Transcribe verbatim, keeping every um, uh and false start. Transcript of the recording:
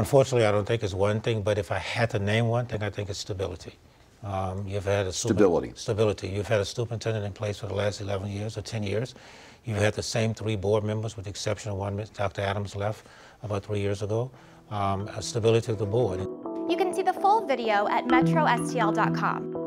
Unfortunately, I don't think it's one thing, but if I had to name one thing, I think it's stability. Um, you've had a super, stability. Stability. You've had a superintendent in place for the last eleven years or ten years. You've had the same three board members, with the exception of one. Doctor Adams left about three years ago. Um, a stability of the board. You can see the full video at metro S T L dot com.